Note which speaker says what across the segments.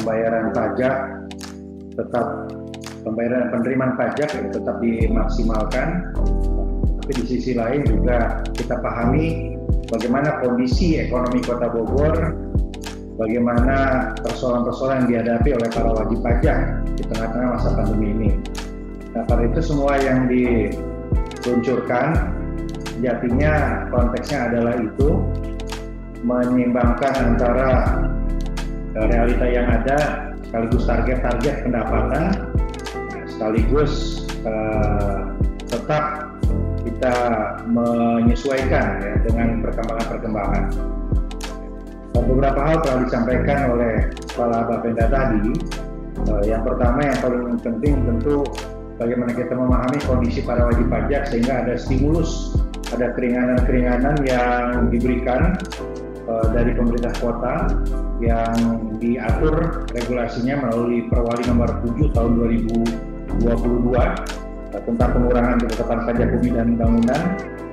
Speaker 1: pembayaran pajak tetap penerimaan pajak tetap dimaksimalkan. Tapi di sisi lain juga kita pahami bagaimana kondisi ekonomi Kota Bogor, bagaimana persoalan-persoalan yang dihadapi oleh para wajib pajak di tengah-tengah masa pandemi ini. Nah, karena itu semua yang diluncurkan sejatinya konteksnya adalah itu menyeimbangkan antara realita yang ada sekaligus target-target pendapatan, sekaligus tetap kita menyesuaikan ya, dengan perkembangan-perkembangan. Beberapa hal telah disampaikan oleh Kepala Bapenda tadi. Yang pertama yang paling penting tentu bagaimana kita memahami kondisi para wajib pajak sehingga ada stimulus, ada keringanan-keringanan yang diberikan dari pemerintah kota yang diatur regulasinya melalui Perwali Nomor 7 Tahun 2022 tentang pengurangan ketetapan pajak bumi dan bangunan.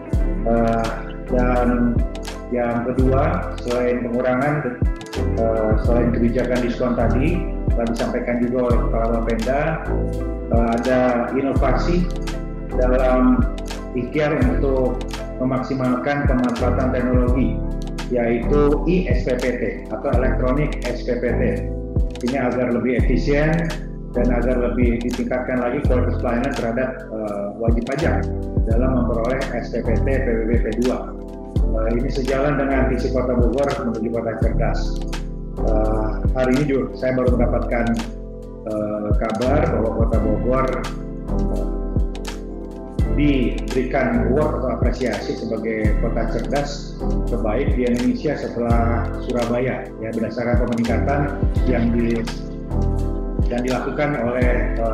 Speaker 1: Dan yang kedua, selain pengurangan, selain kebijakan diskon tadi, telah disampaikan juga oleh Kepala Bapenda, ada inovasi dalam ikhtiar untuk memaksimalkan pemanfaatan teknologi, yaitu e-SPPT atau Electronic SPPT. Ini agar lebih efisien dan agar lebih ditingkatkan lagi kualitas pelayanan terhadap wajib pajak dalam memperoleh SPPT PBB P2. Ini sejalan dengan visi Kota Bogor menuju kota cerdas. Hari ini juga saya baru mendapatkan kabar bahwa Kota Bogor diberikan award atau apresiasi sebagai kota cerdas terbaik di Indonesia setelah Surabaya, ya, berdasarkan peningkatan yang dilakukan oleh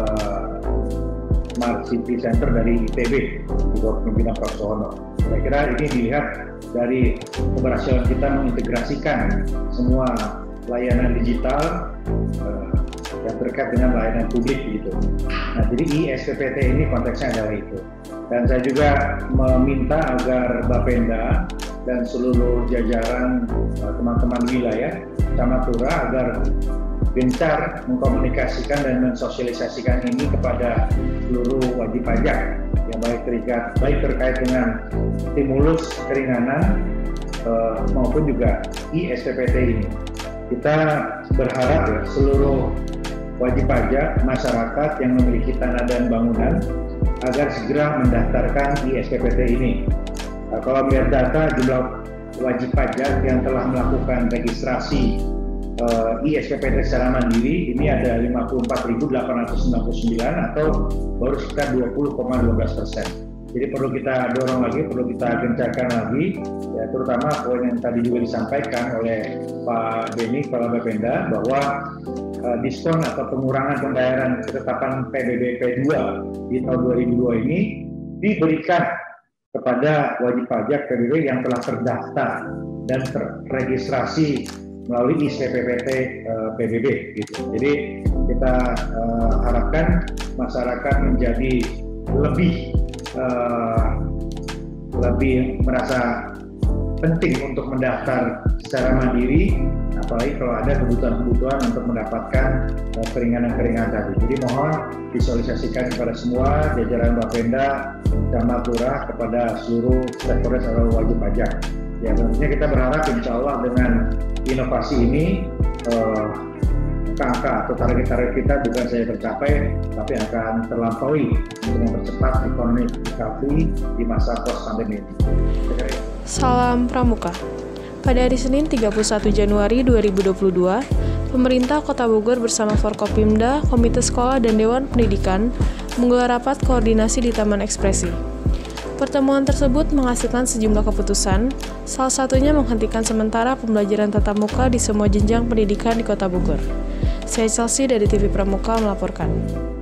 Speaker 1: Smart City Center dari ITB di bawah pimpinan Prof. Sohono. Saya kira ini dilihat dari keberhasilan kita mengintegrasikan semua layanan digital yang terkait dengan layanan publik gitu. Nah, jadi e-SPPT ini konteksnya adalah itu. Dan saya juga meminta agar Bapenda dan seluruh jajaran teman-teman wilayah, camat lurah agar gencar mengkomunikasikan dan mensosialisasikan ini kepada seluruh wajib pajak yang baik terkait dengan stimulus keringanan maupun juga e-SPPT ini. Kita berharap ya, seluruh wajib pajak masyarakat yang memiliki tanah dan bangunan agar segera mendaftarkan e-SPPT ini. Kalau melihat data jumlah wajib pajak yang telah melakukan registrasi e-SPPT secara mandiri ini ada 54.899 atau baru sekitar 20,12%. Jadi perlu kita dorong lagi, perlu kita gencarkan lagi, ya, terutama poin yang tadi juga disampaikan oleh Pak Beni, Kepala Bapenda, bahwa diskon atau pengurangan pembayaran ketetapan PBB P2 di tahun 2002 ini diberikan kepada wajib pajak PBB yang telah terdaftar dan terregistrasi melalui SPPT PBB gitu. Jadi kita harapkan masyarakat menjadi lebih merasa penting untuk mendaftar secara mandiri, apalagi kalau ada kebutuhan-kebutuhan untuk mendapatkan keringanan-keringanan tadi. Jadi mohon visualisasikan kepada semua jajaran Bapenda, camat lurah, kepada seluruh stakeholder atau wajib pajak. Ya, tentunya kita berharap insya Allah dengan inovasi ini angka atau target-target kita bukan saja tercapai, tapi akan terlampaui untuk mempercepat ekonomi recovery di masa post-pandemi ini.
Speaker 2: Salam Pramuka. Pada hari Senin 31 Januari 2022, pemerintah Kota Bogor bersama Forkopimda, Komite Sekolah, dan Dewan Pendidikan menggelar rapat koordinasi di Taman Ekspresi. Pertemuan tersebut menghasilkan sejumlah keputusan, salah satunya menghentikan sementara pembelajaran tatap muka di semua jenjang pendidikan di Kota Bogor. Saya Chelsea dari TV Pramuka melaporkan.